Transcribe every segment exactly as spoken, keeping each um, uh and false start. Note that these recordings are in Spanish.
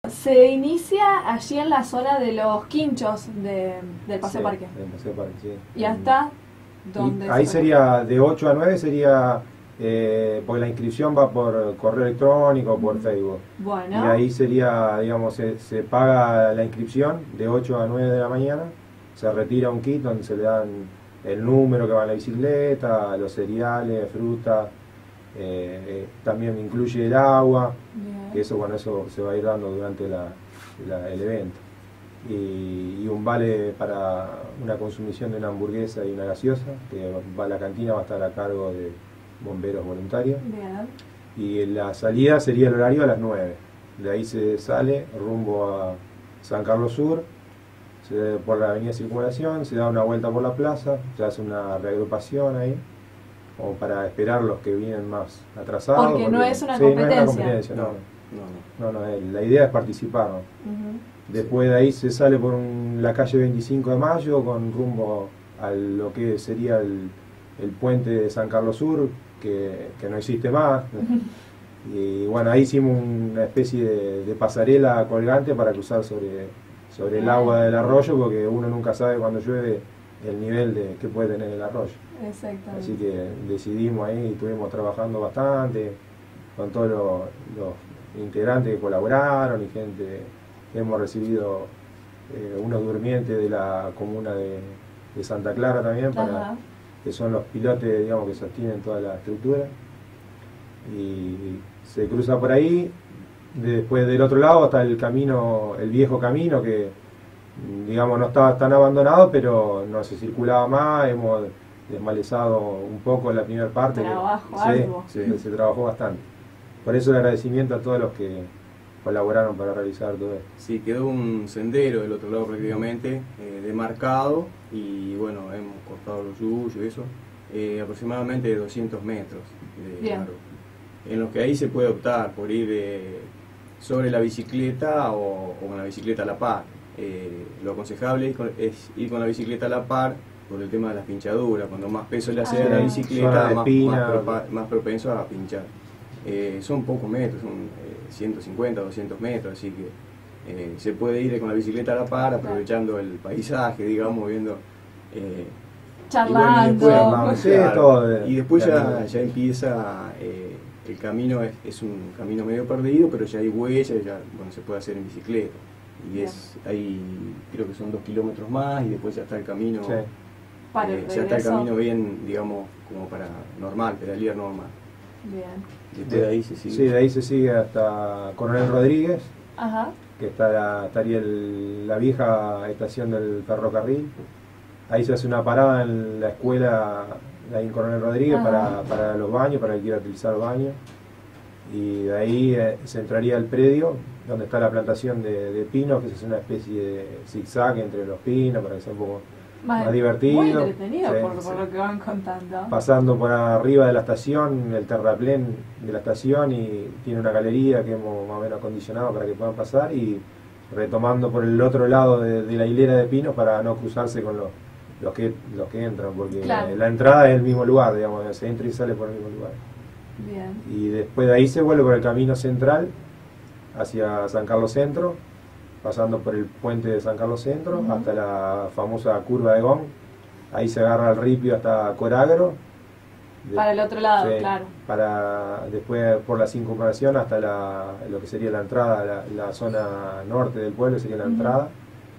Se inicia allí en la zona de los quinchos de, del Paseo Sí, Parque. del Paseo Parque, sí. ¿Y hasta dónde? Y ahí se sería de ocho a nueve, sería, eh, porque la inscripción va por correo electrónico o por Facebook. Bueno. Y ahí sería, digamos, se, se paga la inscripción de ocho a nueve de la mañana, se retira un kit donde se le dan el número que va en la bicicleta, los cereales, fruta, eh, eh, también incluye el agua, Bien. que eso, bueno, eso se va a ir dando durante la, la, el evento. Y, y un vale para una consumición de una hamburguesa y una gaseosa, que va, la cantina va a estar a cargo de bomberos voluntarios. Bien. Y la salida sería el horario a las nueve. De ahí se sale rumbo a San Carlos Sur, se, por la avenida Circunvalación, se da una vuelta por la plaza, se hace una reagrupación ahí, como para esperar los que vienen más atrasados. Porque, porque no es una sí, competencia. No es una competencia, no. No, no, no, no, la idea es participar, ¿no? Uh-huh. Después de ahí se sale por un, la calle veinticinco de mayo con rumbo a lo que sería el, el puente de San Carlos Sur, que, que no existe más. Y bueno, ahí hicimos una especie de, de pasarela colgante para cruzar sobre, sobre el agua del arroyo, porque uno nunca sabe cuando llueve el nivel de que puede tener el arroyo. Exactamente. Así que decidimos ahí, estuvimos trabajando bastante con todos los, los integrantes que colaboraron y gente. Hemos recibido eh, unos durmientes de la comuna de, de Santa Clara también, para, que son los pilotes, digamos, que sostienen toda la estructura. Y se cruza por ahí, después del otro lado está el camino, el viejo camino, que digamos no estaba tan abandonado, pero no se circulaba más, hemos desmalezado un poco la primera parte. Trabajo, que, algo. Sí, sí, se trabajó bastante. Por eso el agradecimiento a todos los que colaboraron para realizar todo esto. Sí, quedó un sendero del otro lado prácticamente, eh, demarcado, y bueno, hemos cortado los yuyos y eso, eh, aproximadamente doscientos metros de largo, en los que ahí se puede optar por ir eh, sobre la bicicleta o, o con la bicicleta a la par. Eh, lo aconsejable es, con, es ir con la bicicleta a la par por el tema de las pinchaduras. Cuando más peso le hace ah, a la bicicleta, más, más, propa, más propenso a pinchar. Eh, son pocos metros, son eh, ciento cincuenta, doscientos metros, así que eh, se puede ir con la bicicleta a la par, aprovechando el paisaje, digamos, viendo... Eh, charlando. Y, bueno, y, después, sí, todo, y después ya, ya empieza, eh, el camino es, es un camino medio perdido, pero ya hay huellas, ya bueno, se puede hacer en bicicleta. Y es, hay, creo que son dos kilómetros más, y después ya está el camino, sí. Para eh, ya está el camino bien, digamos, como para normal, pedalear normal. Bien. Después de ahí se sigue. Sí, de ahí se sigue hasta Coronel Rodríguez. Ajá. Que está, estaría el, la vieja estación del ferrocarril. Ahí se hace una parada en la escuela de ahí en Coronel Rodríguez para, para los baños, para el que quiera utilizar el baño. Y de ahí eh, se entraría al predio donde está la plantación de, de pinos, que se hace una especie de zigzag entre los pinos para que sea un poco más, más divertido. Muy entretenido, sí, por, por sí. lo que van contando. Pasando por arriba de la estación, el terraplén de la estación, y tiene una galería que hemos más o menos acondicionado para que puedan pasar, y retomando por el otro lado de, de la hilera de pinos para no cruzarse con los, los, que, los que entran, porque claro. la entrada es el mismo lugar, digamos, se entra y sale por el mismo lugar. Bien. Y después de ahí se vuelve por el camino central hacia San Carlos Centro, pasando por el puente de San Carlos Centro, uh-huh. hasta la famosa curva de Gón. Ahí se agarra el ripio hasta Coragro. Para el otro lado, sí, claro. Para después por la circunvalación hasta la, lo que sería la entrada, la, la zona norte del pueblo sería la uh-huh. entrada,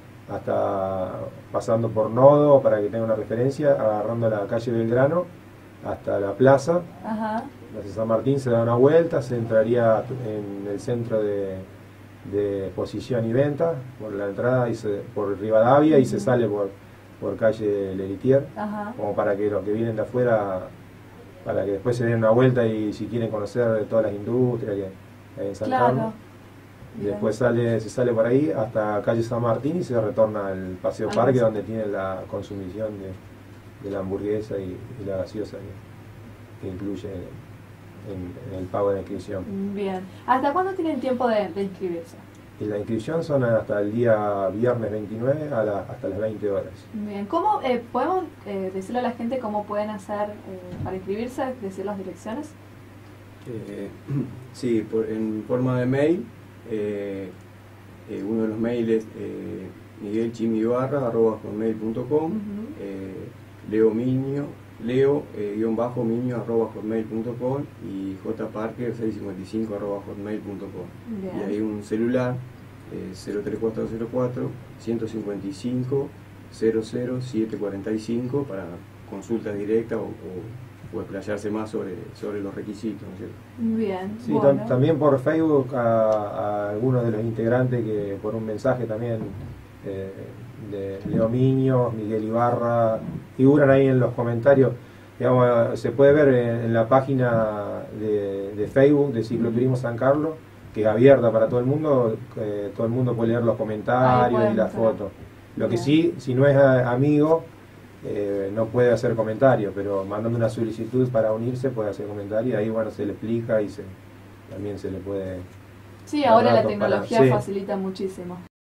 hasta pasando por Nodo, para que tenga una referencia, agarrando la calle Belgrano hasta la plaza. Ajá. Plaza San Martín, se da una vuelta, se entraría en el centro de, de exposición y venta por la entrada, y se, por Rivadavia, uh-huh. y se sale por, por calle Leritier, uh-huh. como para que los que vienen de afuera, para que después se den una vuelta y si quieren conocer todas las industrias que hay en San Carlos. Claro. Después sale, se sale por ahí hasta calle San Martín y se retorna al Paseo Parque, donde tiene la consumición de, de la hamburguesa y, y la gaseosa que, que incluye en, en el pago de la inscripción. Bien. ¿Hasta cuándo tienen tiempo de, de inscribirse? Y la inscripción son hasta el día viernes veintinueve a la, hasta las veinte horas. Bien. ¿Cómo eh, podemos eh, decirle a la gente cómo pueden hacer eh, para inscribirse, decir las direcciones? Eh, sí, por, en forma de mail, eh, mail es eh, miguel chimibarra arroba hotmail punto com, Ujú. eh, Leo Miño, Leo eh, guión bajo Miño arroba hotmail punto com y jparker seiscientos cincuenta y cinco arroba hotmail punto com. Bien. Y hay un celular eh, cero tres cuatro cero cuatro ciento cincuenta y cinco cero cero siete cuarenta y cinco para consultas directas o, o, o explayarse más sobre, sobre los requisitos, ¿no es cierto? Bien, Sí, bueno. tam- también por Facebook a, a algunos de los integrantes que por un mensaje también eh, de Leo Miño, Miguel Ibarra, figuran ahí en los comentarios. Digamos, se puede ver en, en la página de, de Facebook de Cicloturismo San Carlos, que es abierta para todo el mundo, eh, todo el mundo puede leer los Ahí comentarios pueden y las entrar. fotos. Lo que Bien. sí, si no es a- amigo, eh, no puede hacer comentarios, pero mandando una solicitud para unirse puede hacer comentarios, y ahí bueno se le explica y se, también se le puede... Sí, ahora la datos para- tecnología sí. facilita muchísimo.